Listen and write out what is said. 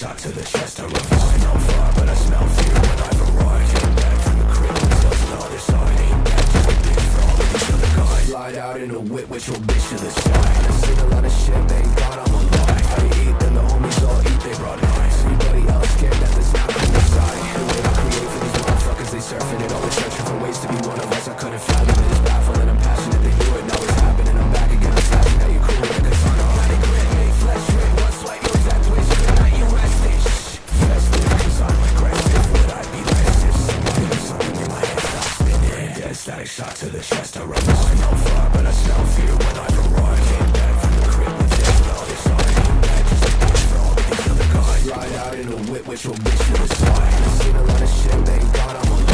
shot to the chest. I smell fire, but I smell fear when I've arrived. Came back from the crib and tells the other side. Ain't back just a bitch for all of these other guys. Slide out in a whip with your bitch to the side. I seen a lot of shit, thank God I'm alive. I eat, then the homies all eat, they brought knives. Anybody else scared that there's not coincide? The way I create for these motherfuckers, they surfing it, always searching for ways to be one of us. I couldn't fathom it, it's baffling, I'm passionate, they do it, now it's happening. I'm back again, I'm slashing at you, cool with a katana. Not a grit, make flesh ring, one swipe, yours that twitch, good night, you rested. Festive, cause I'm aggressive, would I be less if somebody or something in my head stops spinning? Dead static shot to the chest, I smell fire, but I smell fear when I've arrived. Came back from the crib and tells the other side. Ain't back just a bitch for all of these other guys. Ride out in a whip with your bitch to the side. I seen a lot of shit, thank God I'm alive.